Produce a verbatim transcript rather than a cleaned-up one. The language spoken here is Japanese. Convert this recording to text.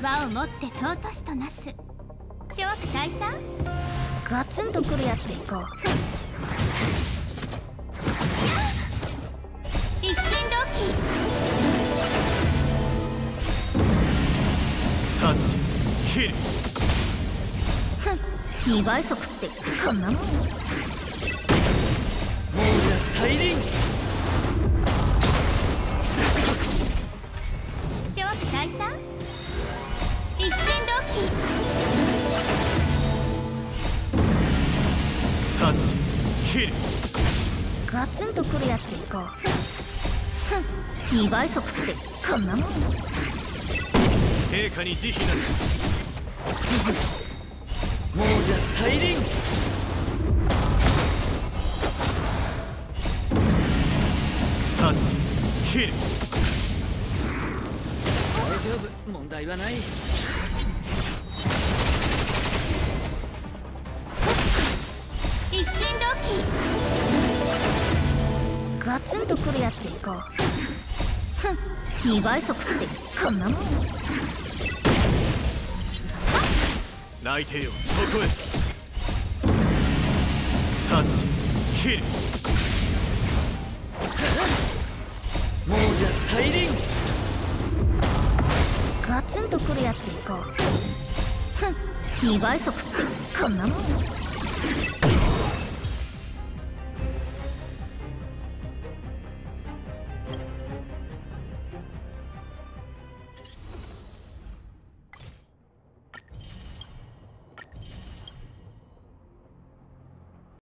和をもって尊しとなす。諸悪退散。 ガツンとくるやつでいこう。 一心同期。 タッチ切る。 にばい速ってこんなもん。 亡者再臨。 諸悪退散。一心同期。 タッチ切る。 ガツンとくるやつでいこう。にばい速ってこんなもん。 陛下に慈悲なし。 亡者再臨。 タッチ切る。 大丈夫、問題はない。 一心同期。 ガツンとくるやつでいこう。にばい速ってこんなもん。 泣いてよそこへ。タッチ切る。 亡者再臨。 ガツンとくるやつでいこう。にばい速ってこんなもん。